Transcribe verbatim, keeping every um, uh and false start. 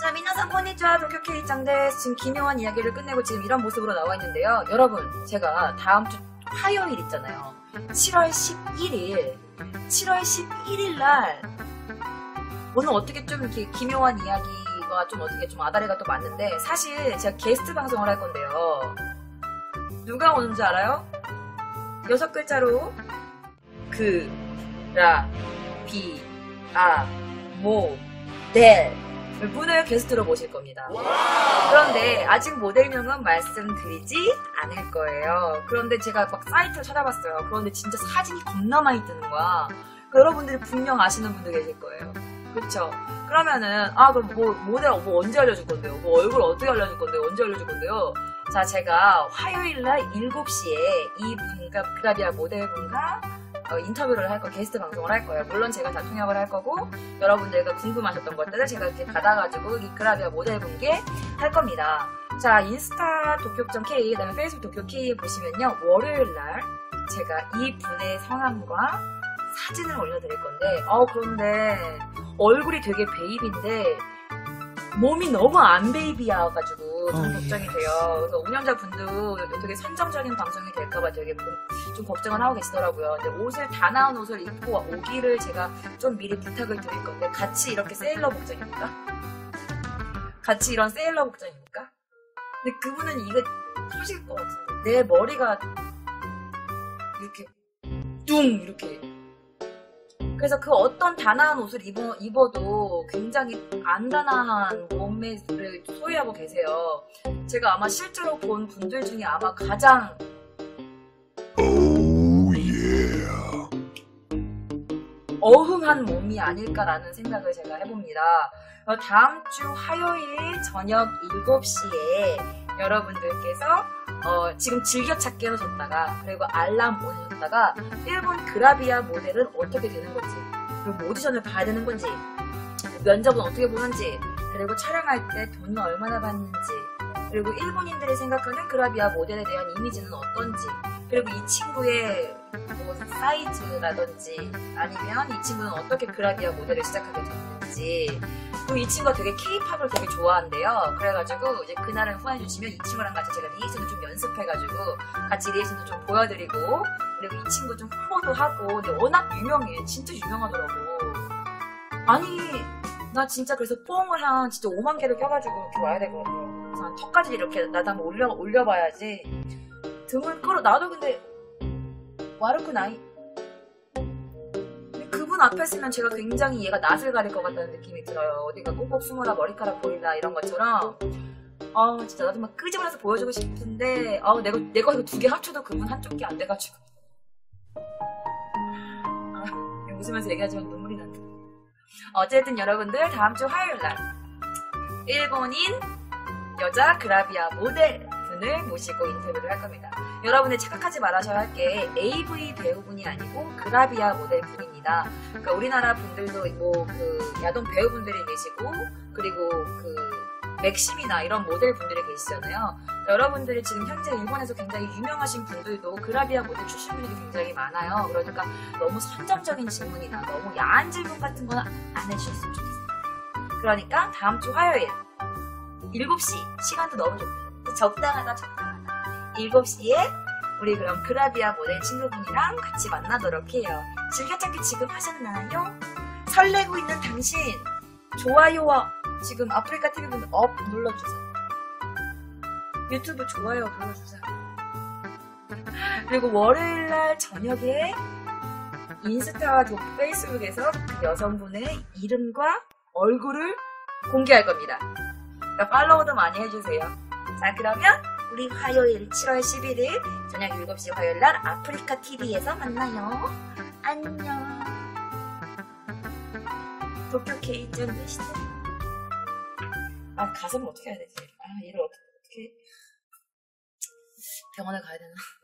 자, 미나상 konnichiwa, 도쿄 K짱 데스. 지금 기묘한 이야기를 끝내고 지금 이런 모습으로 나와 있는데요. 여러분, 제가 다음 주 화요일 있잖아요. 칠월 십일일. 칠월 십일일 날 오늘 어떻게 좀 이렇게 기묘한 이야기가 좀 어떻게 좀 아다리가 또 맞는데, 사실 제가 게스트 방송을 할 건데요. 누가 오는지 알아요? 여섯 글자로 그, 라, 비, 아, 모, 델 분을 게스트로 모실 겁니다. 그런데 아직 모델명은 말씀드리지 않을 거예요. 그런데 제가 막 사이트를 찾아봤어요. 그런데 진짜 사진이 겁나 많이 뜨는 거야. 여러분들이 분명 아시는 분도 계실 거예요. 그쵸? 그러면은 아 그럼 뭐 모델 뭐 언제 알려줄 건데요? 뭐 얼굴 어떻게 알려줄 건데요? 언제 알려줄 건데요? 자, 제가 화요일날 일곱 시에 이 분과 그라비아 모델분과 어, 인터뷰를 할 거, 게스트 방송을 할 거예요. 물론 제가 다 통역을 할 거고, 여러분들과 궁금하셨던 것들을 제가 이렇게 받아가지고 이 그라비아 모델분께 할 겁니다. 자, 인스타 도쿄 K, 그다음에 페이스북 도쿄 K에 보시면요, 월요일날 제가 이 분의 성함과 사진을 올려드릴 건데, 어 그런데 얼굴이 되게 베이비인데 몸이 너무 안 베이비여가지고 좀 어, 걱정이 예. 돼요. 그래서 운영자분도 되게 선정적인 방송이 될까봐 되게 좀 걱정을 하고 계시더라고요. 근데 옷을 다 나온 옷을 입고 오기를 제가 좀 미리 부탁을 드릴 건데, 같이 이렇게 세일러 복장입니까? 같이 이런 세일러 복장입니까? 근데 그분은 이거 터질 것 같은데, 내 머리가 이렇게 뚱 이렇게, 그래서 그 어떤 단아한 옷을 입어, 입어도 굉장히 안단아한 몸매를 소유하고 계세요. 제가 아마 실제로 본 분들 중에 아마 가장 oh, yeah. 어흥한 몸이 아닐까라는 생각을 제가 해봅니다. 다음 주 화요일 저녁 일곱 시에 여러분들께서 어, 지금 즐겨찾기 해놓으셨다가, 그리고 알람 보내셨다가 일본 그라비아 모델은 어떻게 되는 건지, 그리고 오디션을 봐야 되는 건지, 면접은 어떻게 보는지, 그리고 촬영할 때 돈은 얼마나 받는지, 그리고 일본인들이 생각하는 그라비아 모델에 대한 이미지는 어떤지, 그리고 이 친구의 뭐 사이즈라든지, 아니면 이 친구는 어떻게 그라비아 모델을 시작하게 됐는지, 그리고 이 친구가 되게 케이팝을 되게 좋아한대요. 그래가지고 이제 그날을 후원해주시면 이 친구랑 같이 제가 리액션을 좀 연습해가지고 같이 리액션도 좀 보여드리고, 그리고 이 친구 좀 홍보도 하고. 근데 워낙 유명해. 진짜 유명하더라고. 아니 나 진짜 그래서 뽕을 한 진짜 오만 개를 껴가지고 이렇게 와야 되거든요. 그래서 한 턱까지 이렇게 나도 한번 올려, 올려봐야지. 등을 끌어. 나도 근데 와르쿠 나이 그분 앞에 있으면 제가 굉장히 얘가 낯을 가릴 것 같다는 느낌이 들어요. 어디가 꼭꼭 숨어라 머리카락 보인다 이런 것처럼. 아 진짜 나도 막 끄집어내서 보여주고 싶은데, 아 내가 내가 이거 두 개 합쳐도 그분 한쪽 게 안 돼가지고. 아, 웃으면서 얘기하지만 눈물이 난다. 어쨌든 여러분들 다음 주 화요일날 일본인 여자 그라비아 모델 분을 모시고 인터뷰를 할 겁니다. 여러분들 착각하지 말아셔야 할 게 에이브이 배우분이 아니고 그라비아 모델 분입니다. 그러니까 우리나라 분들도 뭐 그 야동 배우분들이 계시고, 그리고 그 맥심이나 이런 모델 분들이 계시잖아요. 여러분들이 지금 현재 일본에서 굉장히 유명하신 분들도 그라비아 모델 출신 분들이 굉장히 많아요. 그러니까 너무 선정적인 질문이나 너무 야한 질문 같은 건 안 해주셨으면 좋겠어요. 그러니까 다음 주 화요일 일곱 시, 시간도 너무 좋고 적당하다 적당하다. 일곱 시에 우리 그럼 그라비아 모델 친구분이랑 같이 만나도록 해요. 즐겨찾기 지금 하셨나요? 설레고 있는 당신, 좋아요와 지금 아프리카 티비분들 업 눌러주세요. 유튜브 좋아요 눌러주세요. 그리고 월요일날 저녁에 인스타와 페이스북에서 그 여성분의 이름과 얼굴을 공개할 겁니다. 그러니까 팔로우도 많이 해주세요. 자, 그러면 우리 화요일 칠월 십일일 저녁 일곱 시 화요일날 아프리카 티비에서 만나요. 안녕. 도쿄 K짱 되시죠? 아, 가슴을 어떻게 해야 되지? 아, 얘를 어떻게, 어떻게 병원에 가야 되나?